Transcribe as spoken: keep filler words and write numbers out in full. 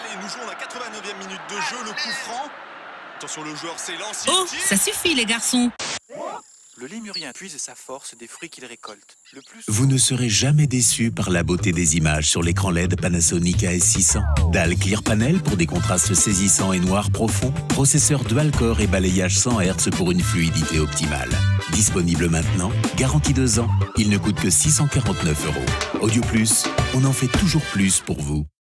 Allez, nous jouons la quatre-vingt-neuvième minute de jeu, le coup franc. Attention, le joueur s'élance. Oh, ça suffit les garçons. Le lémurien puise sa force des fruits qu'il récolte. Le plus Vous ne serez jamais déçu par la beauté des images sur l'écran L E D Panasonic A S six cents. Dalle Clear Panel pour des contrastes saisissants et noirs profonds. Processeur dual-core et balayage cent hertz pour une fluidité optimale. Disponible maintenant, garantie deux ans. Il ne coûte que six cent quarante-neuf euros. Audio Plus, on en fait toujours plus pour vous.